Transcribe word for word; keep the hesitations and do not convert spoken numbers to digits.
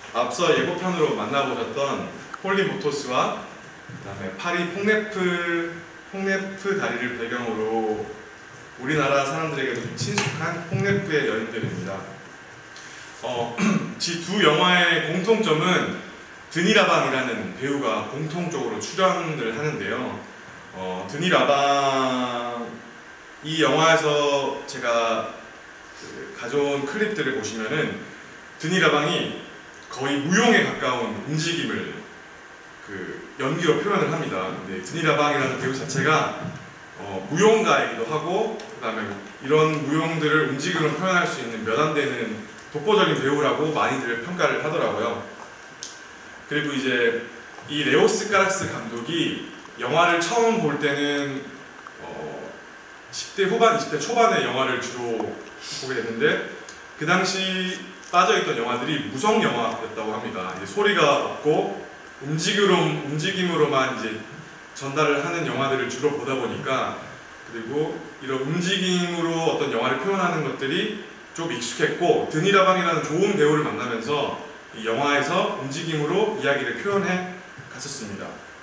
앞서 예고편으로 만나보셨던 폴리 모토스와 그다음에 파리 퐁네프 퐁네프 다리를 배경으로 우리나라 사람들에게도 좀 친숙한 퐁네프의 여인들입니다. 어, 이 두 영화의 공통점은 드니라방이라는 배우가 공통적으로 출연을 하는데요. 어, 드니라방 이 영화에서 제가 그 가져온 클립들을 보시면은 드니라방이 거의 무용에 가까운 움직임을 그 연기로 표현을 합니다. 근데 드니라방이라는 배우 자체가 어, 무용가이기도 하고 그 다음에 이런 무용들을 움직임으로 표현할 수 있는 몇 안 되는 독보적인 배우라고 많이들 평가를 하더라고요. 그리고 이제 이 레오스 카락스 감독이 영화를 처음 볼 때는 어, 십 대 후반, 이십 대 초반의 영화를 주로 보게 됐는데 그 당시 빠져있던 영화들이 무성 영화였다고 합니다. 이제 소리가 없고 움직임으로, 움직임으로만 이제 전달을 하는 영화들을 주로 보다 보니까 그리고 이런 움직임으로 어떤 영화를 표현하는 것들이 좀 익숙했고 드니라방이라는 좋은 배우를 만나면서 이 영화에서 움직임으로 이야기를 표현해 갔었습니다.